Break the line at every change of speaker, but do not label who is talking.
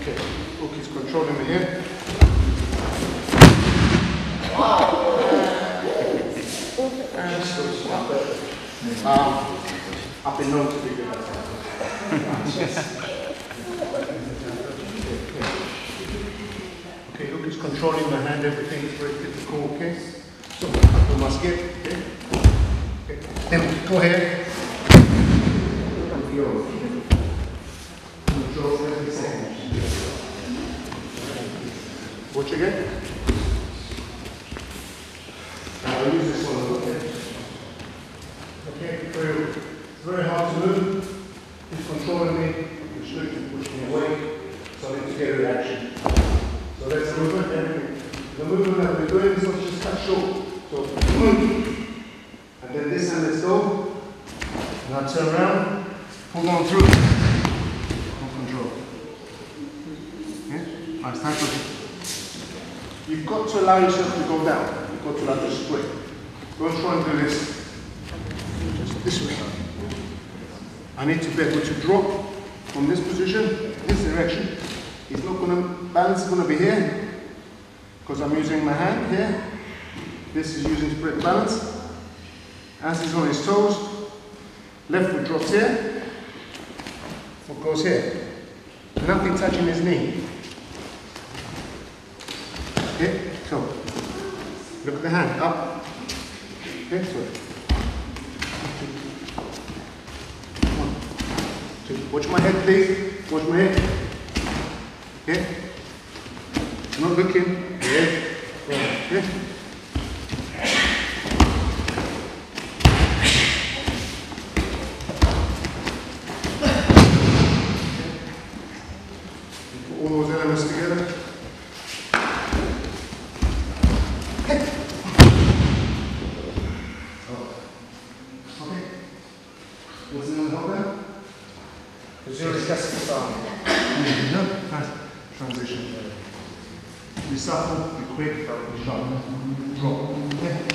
Okay, hook is controlling the head. I've been known to be good at that. Okay, hook is controlling the hand, everything is very critical, okay? So, we must get, okay? Okay. Then go ahead. Control every second. Watch again. Now I'll use this one, okay? Okay, it's very hard to move. He's controlling me, which looks to push me away, so I need to get a reaction. So that's the movement, and the movement that we're doing is not just cut short. So move, and then this hand, let's go. Now turn around, pull on through. No control. Okay? Nice, time for it. You've got to allow yourself to go down. You've got to allow yourself to split. Don't try and do this. Just this way. I need to be able to drop from this position, this direction. He's not going to, balance is going to be here, because I'm using my hand here. This is using split balance. As he's on his toes, left foot drops here, foot goes here. Nothing touching his knee. Okay, so look at the hand, up. Okay, so 1, 2. Watch my head, please. Watch my head. Okay? Not looking. Yeah. Okay? Put all those elements together. Okay. What's in the hole there? Zero discussing style. Nice. Transition. Be subtle, be quick, be sharp. Drop. Okay.